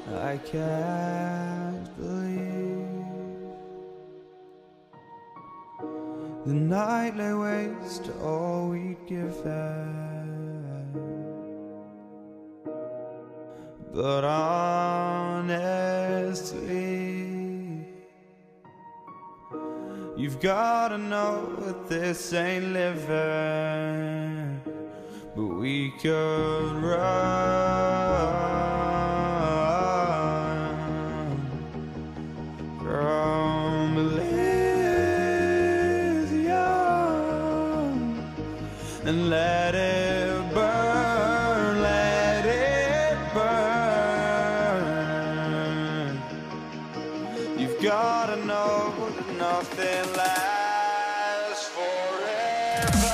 I can't believe the night lay waste to all we'd given. But honestly, you've gotta know that this ain't living. But we could run from Elysium and let it burn, let it burn. You've gotta know that nothing lasts forever.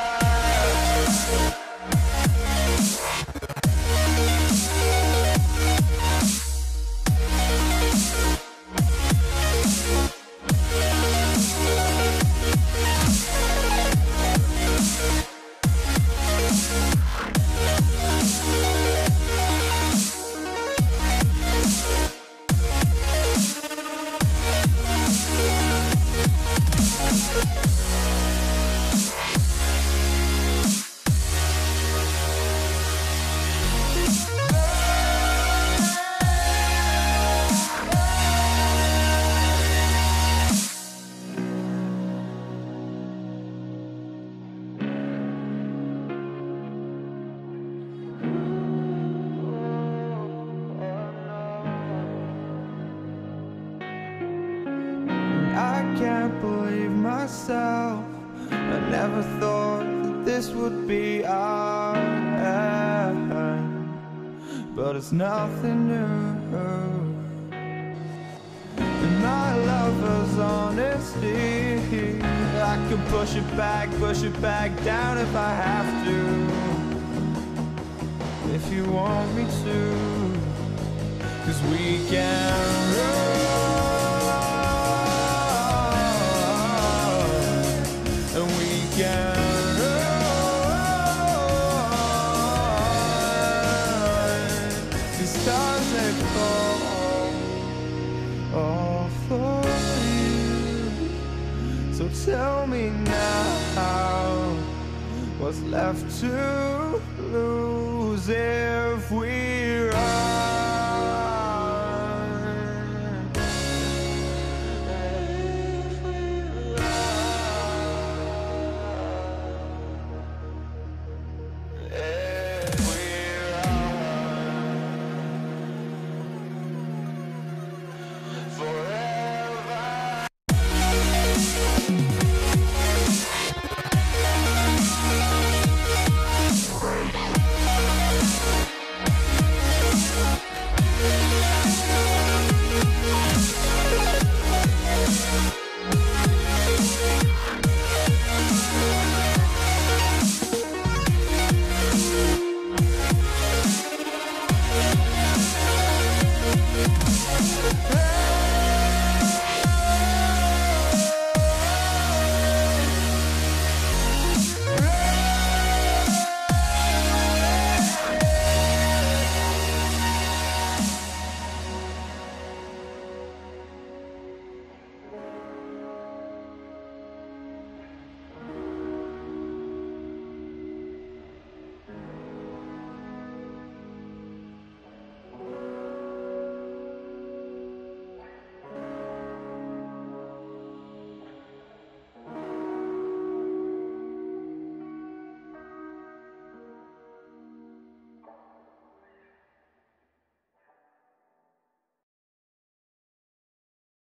I can't believe myself. I never thought that this would be our end, but it's nothing new. And my lover's honesty, I can push it back down if I have to. If you want me to, 'cause we can run. Stars that fall all for you. So tell me now, what's left to lose if we